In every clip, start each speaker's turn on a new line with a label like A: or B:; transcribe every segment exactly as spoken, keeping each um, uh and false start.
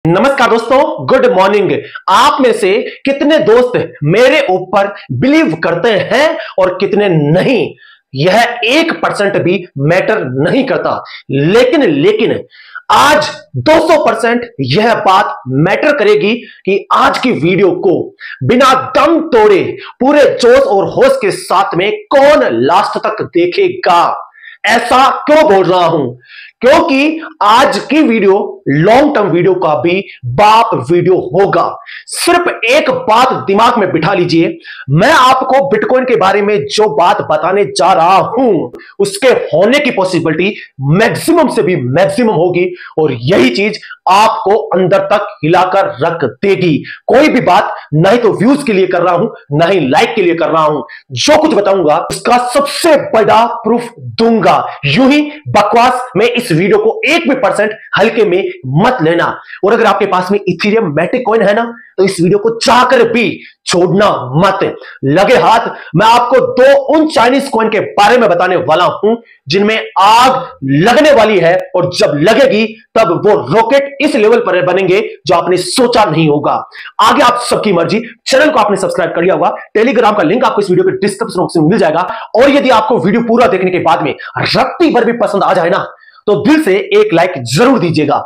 A: नमस्कार दोस्तों, good morning. आप में से कितने दोस्त मेरे ऊपर बिलीव करते हैं और कितने नहीं, यह एक परसेंट भी मैटर नहीं करता। लेकिन लेकिन आज दो सौ परसेंट यह बात मैटर करेगी कि आज की वीडियो को बिना दम तोड़े पूरे जोश और होश के साथ में कौन लास्ट तक देखेगा। ऐसा क्यों बोल रहा हूं? क्योंकि आज की वीडियो लॉन्ग टर्म वीडियो का भी बाप वीडियो होगा। सिर्फ एक बात दिमाग में बिठा लीजिए, मैं आपको बिटकॉइन के बारे में जो बात बताने जा रहा हूं उसके होने की पॉसिबिलिटी मैक्सिमम से भी मैक्सिमम होगी और यही चीज आपको अंदर तक हिलाकर रख देगी। कोई भी बात नहीं तो व्यूज के लिए कर रहा हूं, ना ही लाइक के लिए कर रहा हूं। जो कुछ बताऊंगा उसका सबसे बड़ा प्रूफ दूंगा। यूं ही बकवास में इस वीडियो को एक भी परसेंट हल्के में मत लेना। और अगर आपके पास में इथेरियम मैटिक कॉइन है ना, तो इस वीडियो को चाहकर भी छोड़ना मत। लगे हाथ मैं आपको दो उन चाइनीज कॉइन के बारे में बताने वाला हूं जिनमें आग लगने वाली है और जब लगेगी तब वो रॉकेट इस लेवल पर बनेंगे जो आपने सोचा नहीं होगा। आगे आप सबकी मर्जी। चैनल को आपने सब्सक्राइब कर लिया होगा, टेलीग्राम का लिंक आपको इस वीडियो के डिस्क्रिप्शन बॉक्स में मिल जाएगा। और यदि आपको वीडियो पूरा देखने के बाद में रत्ती भर भी पसंद आ जाए ना, तो दिल से एक लाइक जरूर दीजिएगा।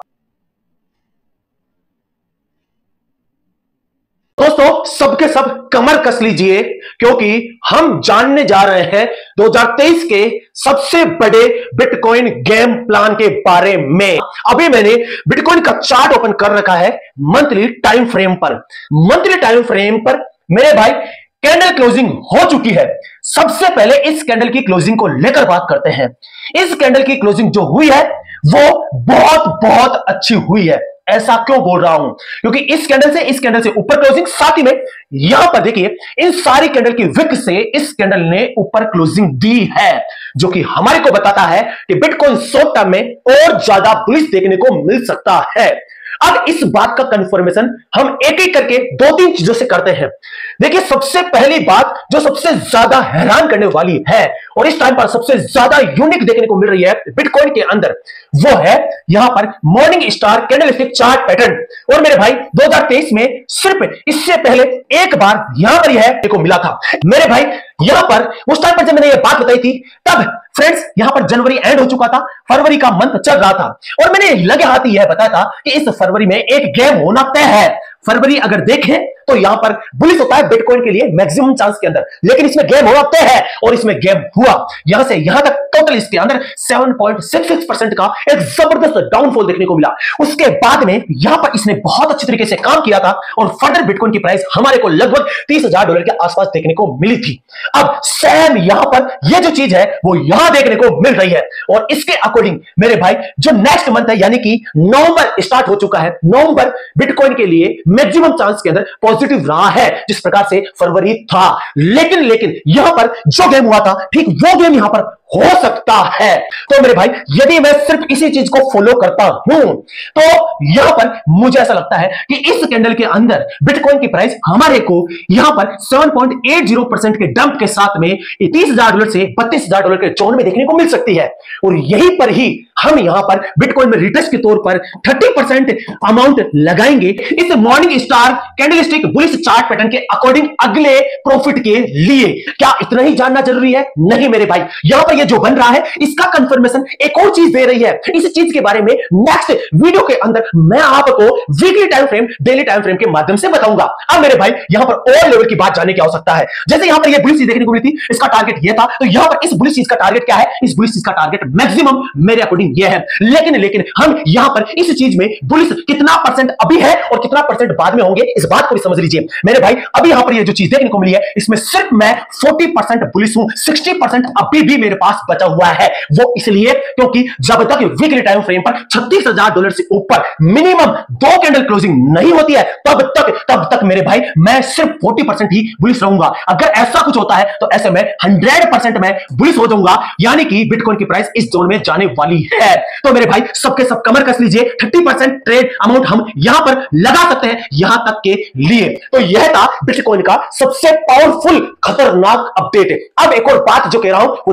A: दोस्तों सबके सब कमर कस लीजिए क्योंकि हम जानने जा रहे हैं दो हज़ार तेईस के सबसे बड़े बिटकॉइन गेम प्लान के बारे में। अभी मैंने बिटकॉइन का चार्ट ओपन कर रखा है मंथली टाइम फ्रेम पर। मंथली टाइम फ्रेम पर मेरे भाई कैंडल क्लोजिंग हो चुकी है। सबसे पहले इस कैंडल की क्लोजिंग को लेकर बात करते हैं। इस कैंडल की क्लोजिंग जो हुई है वो बहुत बहुत अच्छी हुई है। ऐसा क्यों बोल रहा हूं? क्योंकि इस कैंडल से इस कैंडल से ऊपर क्लोजिंग, साथ ही में यहां पर देखिए इन सारी कैंडल की विक से इस कैंडल ने ऊपर क्लोजिंग दी है, जो कि हमारे को बताता है कि बिटकॉइन शॉर्ट टर्म में और ज्यादा बुलिश देखने को मिल सकता है। अब इस बात का कंफर्मेशन हम एक एक करके दो तीन चीजों से करते हैं। देखिए सबसे पहली बात जो सबसे ज्यादा हैरान करने वाली है और इस टाइम पर सबसे ज्यादा यूनिक देखने को मिल रही है बिटकॉइन के अंदर, वो है यहां पर morning star candlestick chart pattern. और मेरे भाई दो हज़ार तेईस में सिर्फ इससे पहले एक बार यहां पर यह देखो मिला था। मेरे भाई यहां पर उस टाइम पर जब मैंने यह बात बताई थी तब फ्रेंड्स यहां पर जनवरी एंड हो चुका था, फरवरी का मंथ चल रहा था और मैंने लगे हाथ यह बताया था कि इस फरवरी में एक गेम होना तय है। फरवरी अगर देखें तो यहां पर बुलिश होता है बिटकॉइन के लिए मैक्सिमम चांस के अंदर, लेकिन इसमें गेम होना तय है और इसमें गेम हुआ। यहां से यहां तक टोटल इसके अंदर सात पॉइंट छह छह परसेंट का एक जबरदस्त डाउनफॉल देखने को मिला। उसके बाद में यहां पर इसने बहुत अच्छी तरीके से काम किया था और फर्दर बिटकॉइन की प्राइस हमारे को लगभग तीस हजार डॉलर के आसपास देखने को मिली थी। अब सेम यहां पर यह जो चीज है वो यहां देखने को मिल रही है और इसके अकॉर्डिंग मेरे भाई जो नेक्स्ट मंथ है यानी कि नवंबर स्टार्ट हो चुका है, नवंबर बिटकॉइन के लिए मैक्सिमम चांस के अंदर पॉजिटिव रहा है जिस प्रकार से फरवरी था। लेकिन लेकिन यहां पर जो गेम हुआ था ठीक वो गेम यहां पर हो सकता है। तो मेरे भाई यदि मैं सिर्फ इसी चीज को फॉलो करता हूं तो यहां पर मुझे ऐसा लगता है कि इस कैंडल के अंदर बिटकॉइन की प्राइस हमारे को यहां पर सात पॉइंट आठ शून्य परसेंट के डंप के साथ में तीस हजार डॉलर से बत्तीस हजार डॉलर के जोन में देखने को मिल सकती है। और यहीं पर ही हम यहां पर बिटकॉइन में रिटर्न के तौर पर तीस परसेंट अमाउंट लगाएंगे इस morning star candlestick bullish chart pattern के अकॉर्डिंग अगले प्रॉफिट के लिए। क्या इतना ही जानना जरूरी है? नहीं मेरे भाई, यहां पर ये जो बन रहा है इसका कंफर्मेशन एक और चीज दे रही है। इस चीज के बारे में नेक्स्ट वीडियो के अंदर मैं आपको weekly time frame, daily time frame के माध्यम से बताऊंगा। अब मेरे भाई यहां पर और लेवल की बात जानने की आवश्यकता है। जैसे यहां पर ये बुलिश चीज देखने को मिली थी, इसका टारगेट ये था, तो यहां पर इस बुलिश चीज का टारगेट क्या है? इस बुलिश चीज का टारगेट मैक्सिमम मेरे अकॉर्डिंग ये है। लेकिन लेकिन हम यहां पर इस चीज में बुलिश कितना परसेंट अभी है और कितना परसेंट बाद में होंगे इस बात को भी समझ लीजिए मेरे भाई। अभी यहां पर ये जो चीज देखने को मिली है इसमें सिर्फ मैं चालीस परसेंट बुलिश हूं, साठ परसेंट अभी भी मेरे पास बचा हुआ है। वो इसलिए क्योंकि जब तक वीकली टाइम फ्रेम पर छत्तीस हजार डॉलर से ऊपर मिनिमम दो कैंडल क्लोजिंग नहीं होती है तब तक तब तक मेरे भाई मैं सिर्फ चालीस परसेंट ही बुलिश रहूंगा। अगर ऐसा कुछ होता है तो ऐसे में सौ परसेंट मैं बुलिश हो जाऊंगा, यानी कि बिटकॉइन की प्राइस इस जोन में जाने वाली है। तो मेरे भाई सबके सब कमर कस लीजिए, तीस परसेंट ट्रेड अमाउंट हम यहां पर लगा सकते हैं यहां तक के लिए। तो यह था बिटकॉइन का सबसे पावरफुल खतरनाक अपडेट। अब एक और बात जो कह रहा हूं वो ध्यान से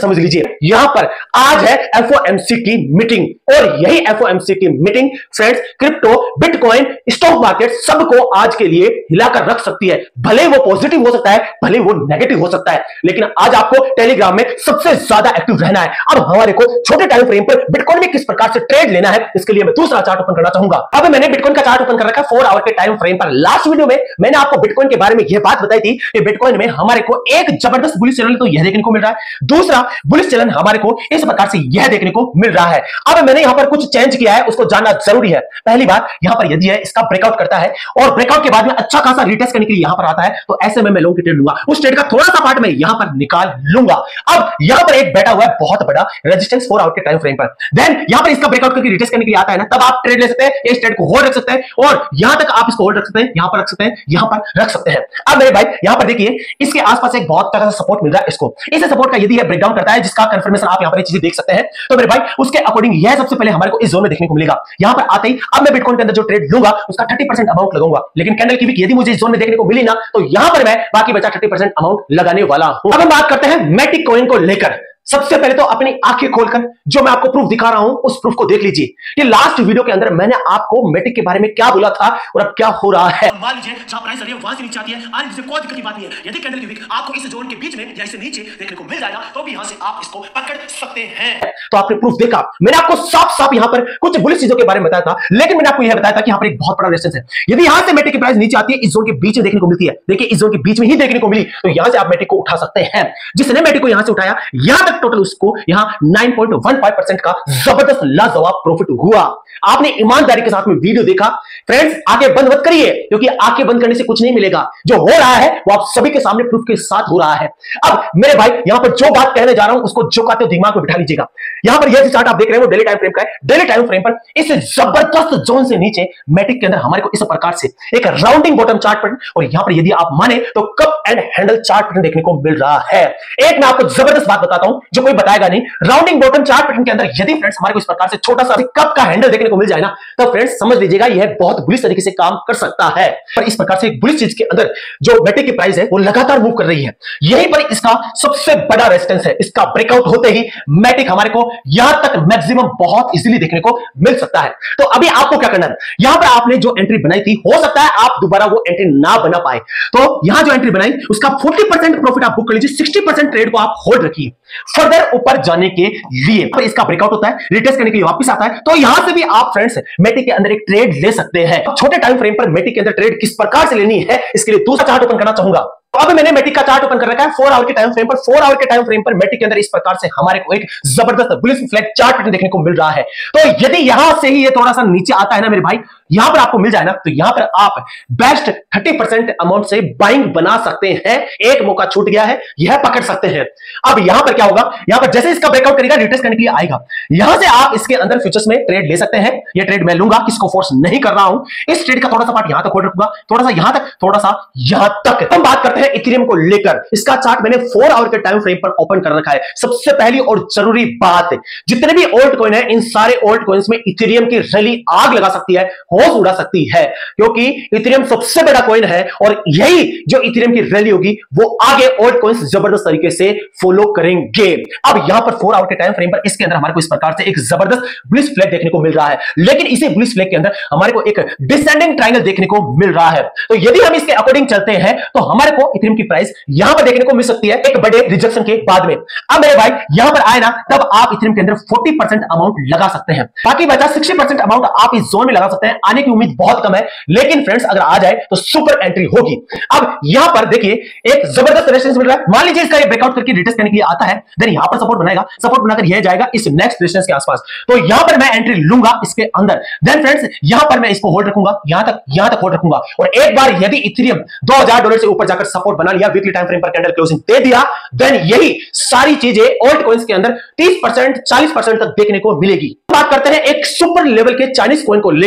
A: समझ लीजिए, यहां पर आज है एफ ओ एम सी की मीटिंग और यही एफ ओ एम सी की meeting friends crypto, bitcoin, stock market सबको आज के लिए हिलाकर रख सकती है। भले वो पॉजिटिव हो सकता है, भले वो नेगेटिव हो सकता है, लेकिन आज आपको टेलीग्राम में सबसे ज्यादा एक्टिव रहना है। अब हमारे को छोटे टाइम फ्रेम पर बिटकॉइन में किस प्रकार से ट्रेड लेना है, इसके लिए मैं दूसरा चार्ट ओपन करना चाहूंगा। अब मैंने बिटकॉइन का चार्ट ओपन कर रखा है फोर आवर के टाइम फ्रेम पर। लास्ट वीडियो में मैंने आपको बिटकॉइन के बारे में यह बात बताई थी कि बिटकॉइन में हमारे को एक जबरदस्त बुलिश चैनल तो यह देखने को मिल रहा है, दूसरा बुलिश चैनल हमारे को इस प्रकार से यह देखने को मिल रहा है। अब मैंने यहां पर कुछ चेंज किया है, उसको जानना जरूरी है। पहली बात, यहां पर यदि है इसका ब्रेकआउट करता है और ब्रेकआउट के बाद में अच्छा खासा रिटेस्ट करने के लिए यहां पर आता है, तो ऐसे में मैं लॉन्ग की ट्रेड लूंगा। उस ट्रेड का थोड़ा सा पार्ट मैं यहां पर निकाल लूंगा। अब यहां पर एक बैठा हुआ है बहुत बड़ा रेजिस्टेंस फोर आवर के टाइम फ्रेम पर, देन यहां पर इसका ब्रेकआउट करके रिटेस्ट करने के लिए आता है ना, तब आप ट्रेड ले सकते हैं, इस ट्रेड को होल्ड रख सकते हैं और यहां तक आप इसको होल्ड रख सकते हैं, यहां पर रख सकते हैं, यहां पर रख सकते हैं। अब मेरे भाई यहां पर देखिए इसके आसपास एक बहुत तरह का सपोर्ट मिल रहा है इसको, इस सपोर्ट का यदि यह ब्रेकडाउन करता है, जिसका कंफर्मेशन आप यहां पर चीजें देख सकते हैं, तो मेरे भाई उसके अकॉर्डिंग यह सबसे पहले हमारे को इस जोन में देखने को मिलेगा। यहां पर आते ही अब मैं बिटकॉइन के अंदर जो ट्रेड लूंगा उसका थर्टी परसेंट अमाउंट लगाऊंगा, लेकिन कैंडल की वीक यदि मुझे इस जोन में देखने को मिली ना, तो यहां पर मैं बाकी बचा थर्टी परसेंट अमाउंट लगाने वाला हूं। अब हम बात करते हैं मैटिक कॉइन को लेकर। सबसे पहले तो अपनी आंखें खोलकर जो मैं आपको प्रूफ दिखा रहा हूं उस प्रूफ को देख लीजिए। ये लास्ट वीडियो के अंदर मैंने आपको मैटिक के बारे में क्या बोला था और अब क्या हो रहा है।
B: मान लीजिए जहां प्राइस आ रही है वहां से नीचे आती है, आज मुझे कोई दिक्कत की बात नहीं है। यदि कैंडल की वीक आपको इस जोन के बीच में या इससे नीचे देखने को मिल जाएगा, तो भी यहां से आप इसको पकड़ सकते हैं।
A: तो आपने प्रूफ देखा, मैंने आपको साफ साफ यहां पर कुछ बुलिश चीजों के बारे में बताया था, लेकिन मैंने आपको यह बताया था कि यहां पर एक बहुत बड़ा रेजिस्टेंस है। यदि यहां से मैटिक की प्राइस नीचे आती है, इस जोन के बीच में देखने को मिलती है, देखिए इस जोन के बीच में ही देखने को मिली, तो यहां से आप मैटिक को उठा सकते हैं। जिसने मैटिक को यहां से उठाया, यहां तक टोटल उसको यहां nine point one five percent का जबरदस्त लाजवाब प्रॉफिट हुआ। आपने ईमानदारी के साथ में वीडियो देखा। फ्रेंड्स आंखें बंद मत करिए, क्योंकि आंखें बंद करने से कुछ नहीं मिलेगा। जो हो रहा है वो आप सभी के सामने प्रूफ के साथ हो रहा है। अब मेरे भाई यहां पर जो बात कहने जा रहा हूं उसको जो कहते हो दिमाग में बिठा लीजिएगा। यहां पर यह चार्ट आप देख रहे हैं वो डेली टाइम फ्रेम का है। डेली टाइम फ्रेम पर इस जबरदस्त जोन से नीचे मैटिक के अंदर हमारे को इस प्रकार से एक राउंडिंग बॉटम चार्ट पैटर्न, और यहां पर यदि आप माने तो cup and handle chart pattern देखने को मिल रहा है। एक मैं आपको जबरदस्त बात बताता हूं जो कोई बताएगा नहीं। राउंडिंग बॉटम चार्ट पैटर्न के अंदर यदि फ्रेंड्स हमारे को इस प्रकार से छोटा सा कप का हैंडल देखने को मिल जाए ना, तो फ्रेंड्स समझ लीजिएगा यह बहुत बुलिश तरीके से काम कर सकता है। पर इस प्रकार से एक बुलिश चीज के अंदर जो मैटिक की प्राइस है वो लगातार मूव कर रही है, यहीं पर इसका सबसे बड़ा रेजिस्टेंस है। इसका ब्रेकआउट होते ही मैटिक हमारे को यहां तक मैक्सिमम बहुत इजीली देखने को मिल सकता है। तो अभी आपको क्या करना है, यहां पर आपने जो एंट्री बनाई थी, हो सकता है आप दोबारा वो एंट्री ना बना पाए, तो यहां जो एंट्री बनाई उसका फोर्टी परसेंट प्रॉफिट आप बुक कर लीजिए, सिक्सटी परसेंट ट्रेड को आप होल्ड रखिए फर्दर ऊपर जाने के लिए। पर इसका ब्रेकआउट होता है, रिटेस्ट करने के लिए वापस आता है, तो यहां से भी आप फ्रेंड्स मैटिक के अंदर एक ट्रेड ले सकते हैं। छोटे टाइम फ्रेम पर मैटिक के अंदर ट्रेड किस प्रकार से लेनी है, इसके लिए दूसरा चार्ट ओपन करना चाहूंगा। तो अब मैंने मैटिक का चार्ट ओपन कर रखा है फोर आवर के टाइम फ्रेम पर। फोर आवर के टाइम फ्रेम पर मैटिक के अंदर इस प्रकार से हमारे को एक जबरदस्त बुलिश फ्लैग चार्ट पैटर्न देखने को मिल रहा है। तो यदि यहां से ही ये थोड़ा सा नीचे आता है ना मेरे भाई, यहां पर आपको मिल जाए ना, तो यहां पर आप बेस्ट थर्टी परसेंट अमाउंट से बाइंग बना सकते हैं। एक मौका छूट गया है, यह पकड़ सकते हैं। अब यहां पर क्या होगा, यहां पर जैसे इसका ब्रेकआउट करेगा, रिटेस्ट करने के लिए आएगा, यहां से आप इसके अंदर फ्यूचर्स में ट्रेड ले सकते हैं। यह ट्रेड मैं लूंगा, किसको फोर्स नहीं कर रहा हूं। इस ट्रेड का थोड़ा सा पार्ट यहां तक होल्ड रखूंगा, थोड़ा सा यहां तक, थोड़ा सा यहां तक। हम बात करते हैं इथेरियम को लेकर। इसका चार्ट मैंने फोर आवर के टाइम फ्रेम पर ओपन कर रखा है। सबसे पहली और जरूरी बात, जितने भी ओल्ड कॉइन है, इन सारे ओल्ड कॉइन्स में इथेरियम की रैली आग लगा सकती है, होश उड़ा सकती है, क्योंकि इथेरियम सबसे बड़ा कॉइन है और यही जो इथेरियम की रैली होगी वो आगे ओल्ड कॉइन्स जबरदस्त तरीके से फॉलो करेंगे। अब यहां पर फोर आवर के टाइम फ्रेम पर इसके अंदर हमारे को इस प्रकार से एक जबरदस्त बुलिश फ्लैग देखने को मिल रहा है, लेकिन इसी बुलिश फ्लैग के अंदर हमारे को एक डिसेंडिंग ट्रायंगल देखने को मिल रहा है। तो यदि हम इसके अकॉर्डिंग चलते हैं तो हमारे को इथेरियम की प्राइस यहां पर देखने को मिल सकती है एक बड़े रिजेक्शन के बाद में। अब मेरे भाई यहां पर आए ना, तब आप इथेरियम के अंदर फोर्टी परसेंट अमाउंट लगा सकते हैं, बाकी बचा सिक्सटी परसेंट अमाउंट आप इस जोन में लगा सकते हैं। आने की उम्मीद बहुत कम है, लेकिन फ्रेंड्स अगर आ जाए तो सुपर एंट्री होगी। अब यहां पर देखिए एक जबरदस्त रेजिस्टेंस मिल रहा है। मान लीजिए इसका ये ब्रेकआउट करके रिटेस्ट करने के लिए आता है, देन यहां पर सपोर्ट बनाएगा, सपोर्ट बनाकर यह जाएगा इस नेक्स्ट रेजिस्टेंस के आसपास, तो यहां पर मैं एंट्री लूंगा इसके अंदर। देन फ्रेंड्स यहां पर मैं इसको होल्ड रखूंगा, यहां तक यहां तक होल्ड रखूंगा, और एक बार यदि इथेरियम दो हज़ार डॉलर से ऊपर जाकर सपोर्ट बना लिया, वीकली टाइम फ्रेम पर कैंडल क्लोजिंग दे दिया, देन यही सारी चीजें ओल्ड कॉइन्स के अंदर तीस परसेंट चालीस परसेंट तक देखने को मिलेगी। बात करते हैं एक सुपर लेवल के चाइनीज कॉइन को लेकर, जिसे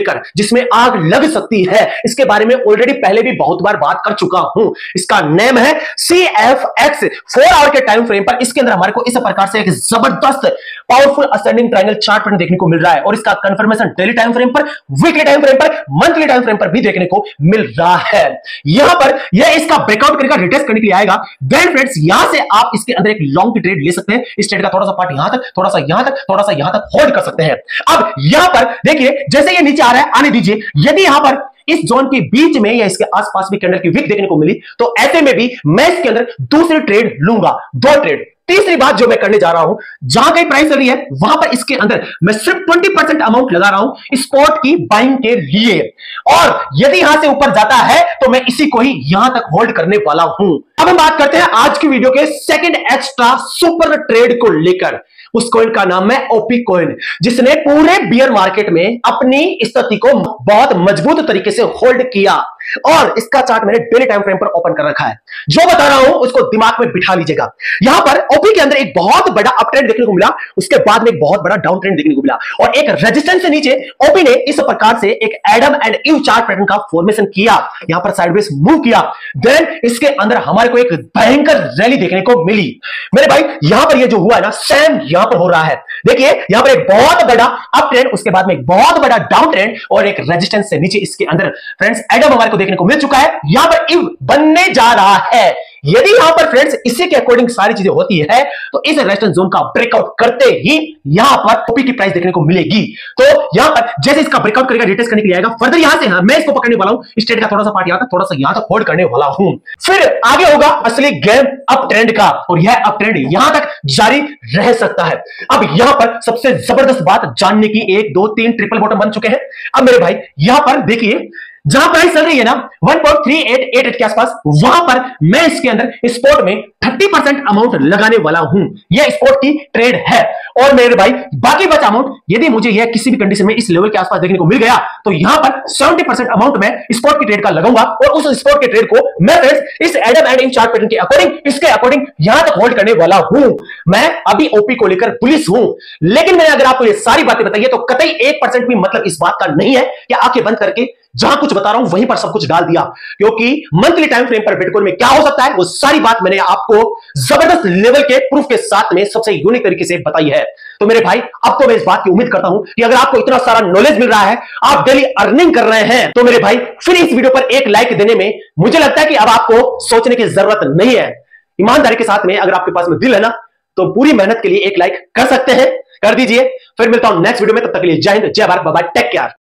A: जिसमें आग लग सकती है, इसके बारे में ऑलरेडी पहले भी बहुत बार बात कर चुका हूं। इसका नेम है C F X. Four hour के टाइम फ्रेम पर इसके अंदर हमारे को इस प्रकार से एक जबरदस्त powerful ascending triangle chart pattern देखने को मिल रहा है और इसका कंफर्मेशन डेली टाइम फ्रेम पर, वीकली टाइम फ्रेम पर, मंथली टाइम फ्रेम पर भी देखने को मिल रहा है। यहां पर यह इसका ब्रेकआउट करेगा, रिटेस्ट करने के लिए आएगा, देन फ्रेंड्स यहां से आप इसके अंदर एक लॉन्ग की ट्रेड ले सकते हैं। इस ट्रेड का थोड़ा सा पार्ट यहां तक, थोड़ा सा यहां तक, थोड़ा सा यहां तक होल्ड कर सकते हैं। अब यहां पर देखिए जैसे ये नीचे आ रहा है, आने दीजिए। यदि यहां पर इस जोन के बीच में या इसके आसपास भी कैंडल की विक देखने को मिली तो ऐसे में भी मैं इसके अंदर दूसरी ट्रेड लूंगा, दो ट्रेड। तीसरी बात जो मैं करने जा रहा हूं, जहां कहीं प्राइस चल रही है वहां पर इसके अंदर मैं सिर्फ बीस परसेंट अमाउंट लगा रहा हूं स्पॉट की बाइंग के लिए, और यदि यहां से ऊपर जाता है तो मैं इसी को ही यहां तक होल्ड करने वाला हूं। अब हम बात करते हैं आज की वीडियो के सेकंड एक्स्ट्रा सुपर ट्रेड को लेकर। उस कॉइन का नाम है ओपी कॉइन, जिसने पूरे बियर मार्केट में अपनी स्थिति को बहुत मजबूत तरीके से होल्ड किया, और इसका चार्ट मैंने डेली टाइम फ्रेम पर ओपन कर रखा है। जो बता रहा हूं उसको दिमाग में बिठा लीजिएगा। यहां पर ओपी के अंदर एक बहुत बड़ा अप ट्रेंड देखने को मिला, उसके बाद में एक बहुत बड़ा डाउन ट्रेंड देखने को मिला, और एक रेजिस्टेंस से नीचे ओपी ने इस प्रकार से एक Adam and Eve chart pattern का फॉर्मेशन किया, यहां पर साइडवेज मूव किया, देन इसके अंदर हमारे को एक भयंकर रैली देखने को मिली। मेरे भाई यहां पर ये जो हुआ है ना, सेम यहां पर हो रहा है। देखिए यहां पर एक बहुत बड़ा अप ट्रेंड, उसके बाद में एक बहुत बड़ा डाउन ट्रेंड, और एक रेजिस्टेंस से नीचे इसके अंदर फ्रेंड्स एडम हमारे को देखने को मिल चुका है। यहां पर इव बनने जा रहा है। यदि यहां पर फ्रेंड्स इसी के अकॉर्डिंग सारी चीजें होती है तो इस रेजिस्टेंस जोन का ब्रेकआउट करते ही यहां पर ओपी की प्राइस देखने को मिलेगी। तो यहां पर जैसे इसका ब्रेकआउट करेगा, रिटेस्ट करने के लिए आएगा, फर्दर यहां से हाँ, मैं इसको पकड़ने वाला हूं, इस ट्रेड का थोड़ा सा पार्ट यहां तक, थोड़ा सा यहां तक होल्ड करने वाला हूं। फिर आगे होगा असली गेम अप ट्रेंड का, और यह अप ट्रेंड यहां तक जारी रह सकता है। अब यहां पर सबसे जबरदस्त बात जानने की, एक दो तीन ट्रिपल बॉटम बन चुके हैं। अब मेरे भाई यहां पर देखिए जहां प्राइस चल रही है ना one point three eight eight eight के आसपास, वहां पर मैं इसके अंदर स्पॉट में थर्टी परसेंट अमाउंट लगाने वाला हूं। यह स्पॉट की ट्रेड है, और मेरे भाई बाकी बचा अमाउंट यदि मुझे यह किसी भी कंडीशन में इस लेवल के आसपास देखने को मिल गया तो यहां पर सेवेंटी परसेंट अमाउंट मैं स्पॉट की ट्रेड का लगाऊंगा, और उस स्पॉट के ट्रेड को मैं फ्रेंड्स इस Adam and Eve chart pattern के अकॉर्डिंग, इसके अकॉर्डिंग यहां तक होल्ड करने वाला हूं। मैं अभी ओपी को लेकर पुलिस हूं, लेकिन मैंने अगर आपको ये सारी बातें बताई है तो कतई एक परसेंट भी मतलब इस बात का नहीं है कि आंखें बंद करके जहां कुछ बता रहा हूं वहीं पर सब कुछ डाल दिया, क्योंकि मंथली टाइम फ्रेम पर बिटकॉइन में क्या हो सकता है वो सारी बात मैंने आपको जबरदस्त लेवल के प्रूफ के साथ में सबसे यूनिक तरीके से बताई है। तो मेरे भाई अब तो मैं इस बात की उम्मीद करता हूं कि अगर आपको इतना सारा नॉलेज मिल रहा है, आप डेली अर्निंग कर रहे हैं, तो मेरे भाई फिर इस वीडियो पर एक लाइक देने में मुझे लगता है कि अब आपको सोचने की जरूरत नहीं है। ईमानदारी के साथ में अगर आपके पास में दिल है ना तो पूरी मेहनत के लिए एक लाइक कर सकते हैं, कर दीजिए। फिर मिलता हूं नेक्स्ट वीडियो में, तब तक के लिए जय हिंद, जय Bharat, bye bye, take care.